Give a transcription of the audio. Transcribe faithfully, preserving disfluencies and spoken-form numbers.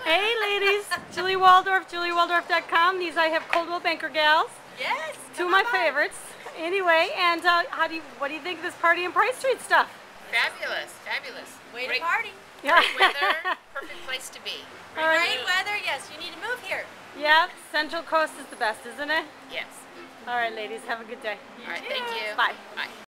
Hey ladies, Julie Waldorf, julie waldorf dot com. These I have Coldwell Banker gals. Yes. Two of my favorites. Anyway, and uh, how do you, what do you think of this party and Price Street stuff? Fabulous, fabulous. Way Great, to party. Yeah. great weather, perfect place to be. All right. Great weather. Yes, you need to move here. Yep, Central Coast is the best, isn't it? Yes. All right, ladies, have a good day. All right, thank you. Bye. Bye.